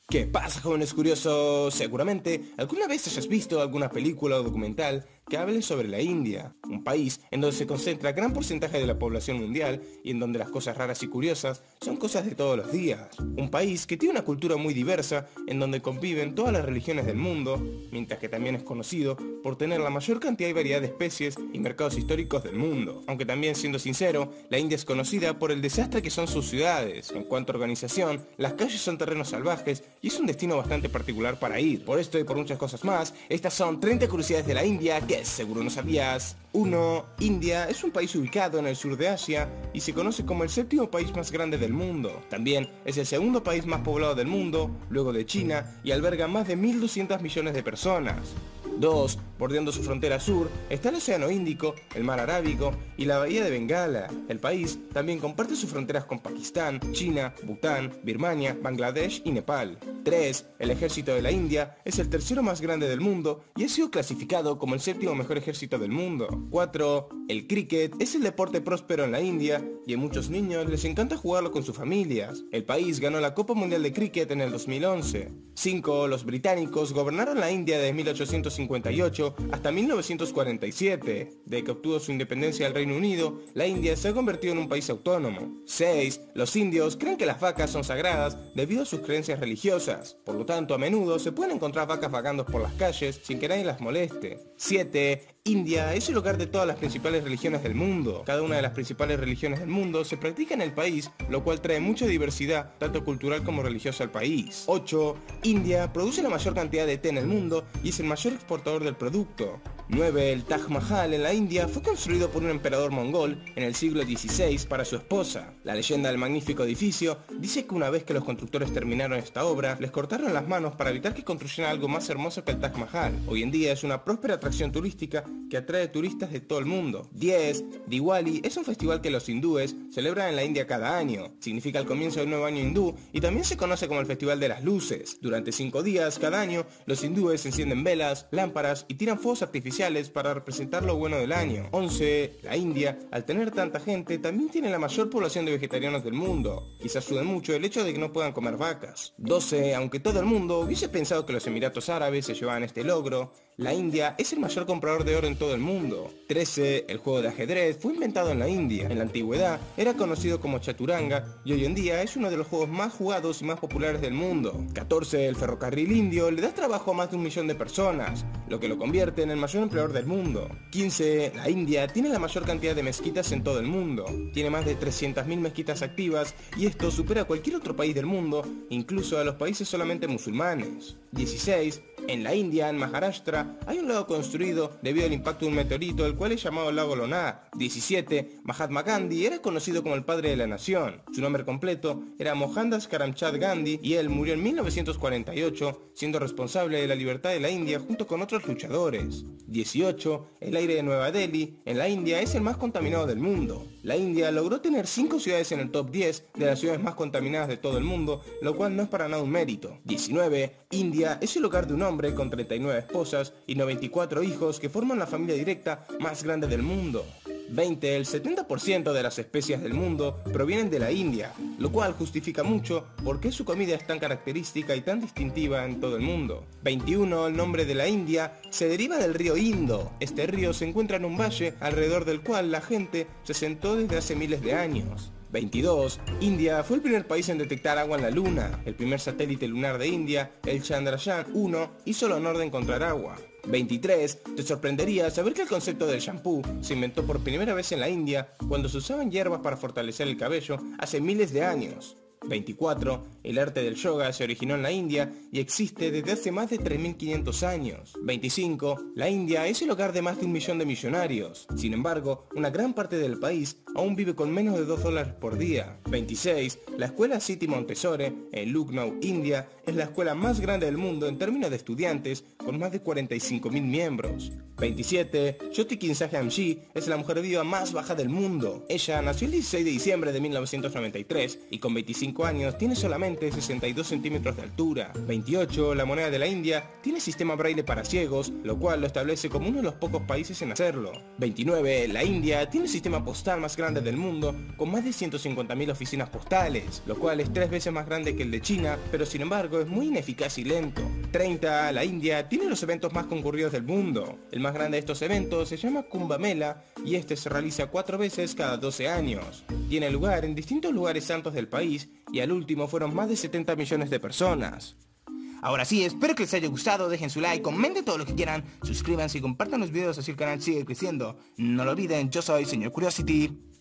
¿Qué pasa, jóvenes curiosos? Seguramente alguna vez hayas visto alguna película o documental que hable sobre la India, un país en donde se concentra gran porcentaje de la población mundial y en donde las cosas raras y curiosas son cosas de todos los días. Un país que tiene una cultura muy diversa en donde conviven todas las religiones del mundo, mientras que también es conocido por tener la mayor cantidad y variedad de especies y mercados históricos del mundo. Aunque también, siendo sincero, la India es conocida por el desastre que son sus ciudades. En cuanto a organización, las calles son terrenos salvajes y es un destino bastante particular para ir. Por esto y por muchas cosas más, estas son 30 curiosidades de la India que seguro no sabías. 1. India es un país ubicado en el sur de Asia y se conoce como el séptimo país más grande del mundo. También es el segundo país más poblado del mundo, luego de China, y alberga más de 1.200 millones de personas. 2. Bordeando su frontera sur está el Océano Índico, el Mar Arábigo y la Bahía de Bengala. El país también comparte sus fronteras con Pakistán, China, Bután, Birmania, Bangladesh y Nepal. 3. El ejército de la India es el tercero más grande del mundo y ha sido clasificado como el séptimo mejor ejército del mundo. 4. El cricket es el deporte próspero en la India y a muchos niños les encanta jugarlo con sus familias. El país ganó la Copa Mundial de Cricket en el 2011. 5. Los británicos gobernaron la India de 1858 hasta 1947. Desde que obtuvo su independencia del Reino Unido, la India se ha convertido en un país autónomo. 6. Los indios creen que las vacas son sagradas debido a sus creencias religiosas. Por lo tanto, a menudo se pueden encontrar vacas vagando por las calles sin que nadie las moleste. 7. India es el hogar de todas las principales religiones del mundo. Cada una de las principales religiones del mundo se practica en el país, lo cual trae mucha diversidad, tanto cultural como religiosa al país. 8. India produce la mayor cantidad de té en el mundo y es el mayor exportador del producto. 9. El Taj Mahal en la India fue construido por un emperador mongol en el siglo XVI para su esposa. La leyenda del magnífico edificio dice que una vez que los constructores terminaron esta obra, les cortaron las manos para evitar que construyeran algo más hermoso que el Taj Mahal. Hoy en día es una próspera atracción turística que atrae turistas de todo el mundo. 10. Diwali es un festival que los hindúes celebran en la India cada año. Significa el comienzo del nuevo año hindú y también se conoce como el Festival de las Luces. Durante 5 días cada año, los hindúes encienden velas, lámparas y tiran fuegos artificiales para representar lo bueno del año. 11. La India, al tener tanta gente, también tiene la mayor población de vegetarianos del mundo. Quizás ayude mucho el hecho de que no puedan comer vacas. 12. Aunque todo el mundo hubiese pensado que los Emiratos Árabes se llevaban este logro, la India es el mayor comprador de oro en todo el mundo. 13. El juego de ajedrez fue inventado en la India. En la antigüedad era conocido como chaturanga y hoy en día es uno de los juegos más jugados y más populares del mundo. 14. El ferrocarril indio le da trabajo a más de 1 millón de personas, lo que lo convierte en el mayor empleador del mundo. 15. La India tiene la mayor cantidad de mezquitas en todo el mundo. Tiene más de 300.000 mezquitas activas y esto supera a cualquier otro país del mundo, incluso a los países solamente musulmanes. 16. En la India, en Maharashtra, hay un lago construido debido al impacto de un meteorito, el cual es llamado Lago Lonar. 17. Mahatma Gandhi era conocido como el padre de la nación. Su nombre completo era Mohandas Karamchand Gandhi y él murió en 1948, siendo responsable de la libertad de la India junto con otros luchadores. 18. El aire de Nueva Delhi, en la India, es el más contaminado del mundo. La India logró tener 5 ciudades en el top 10 de las ciudades más contaminadas de todo el mundo, lo cual no es para nada un mérito. 19. India es el hogar de un hombre con 39 esposas y 94 hijos que forman la familia directa más grande del mundo. 20. El 70% de las especies del mundo provienen de la India, lo cual justifica mucho por qué su comida es tan característica y tan distintiva en todo el mundo. 21. El nombre de la India se deriva del río Indo. Este río se encuentra en un valle alrededor del cual la gente se sentó desde hace miles de años. 22. India fue el primer país en detectar agua en la Luna. El primer satélite lunar de India, el Chandrayaan-1, hizo el honor de encontrar agua. 23. Te sorprendería saber que el concepto del shampoo se inventó por primera vez en la India cuando se usaban hierbas para fortalecer el cabello hace miles de años. 24. El arte del yoga se originó en la India y existe desde hace más de 3.500 años. 25. La India es el hogar de más de 1 millón de millonarios. Sin embargo, una gran parte del país aún vive con menos de $2 por día. 26. La escuela City Montessori en Lucknow, India, es la escuela más grande del mundo en términos de estudiantes, con más de 45.000 miembros. 27. Jyoti Kinsale-Amshi es la mujer viva más baja del mundo. Ella nació el 16 de diciembre de 1993 y con 25 años tiene solamente 62 centímetros de altura. 28. La moneda de la India tiene sistema braille para ciegos, lo cual lo establece como uno de los pocos países en hacerlo. 29. La India tiene el sistema postal más grande del mundo, con más de 150.000 oficinas postales, lo cual es 3 veces más grande que el de China, pero sin embargo es muy ineficaz y lento. 30. La India tiene los eventos más concurridos del mundo. El más grande de estos eventos se llama Kumbh Mela y este se realiza 4 veces cada 12 años. Tiene lugar en distintos lugares santos del país y al último fueron más de 70 millones de personas. Ahora sí, espero que les haya gustado, dejen su like, comenten todo lo que quieran, suscríbanse y compartan los videos así el canal sigue creciendo. No lo olviden, yo soy Señor Curiosity.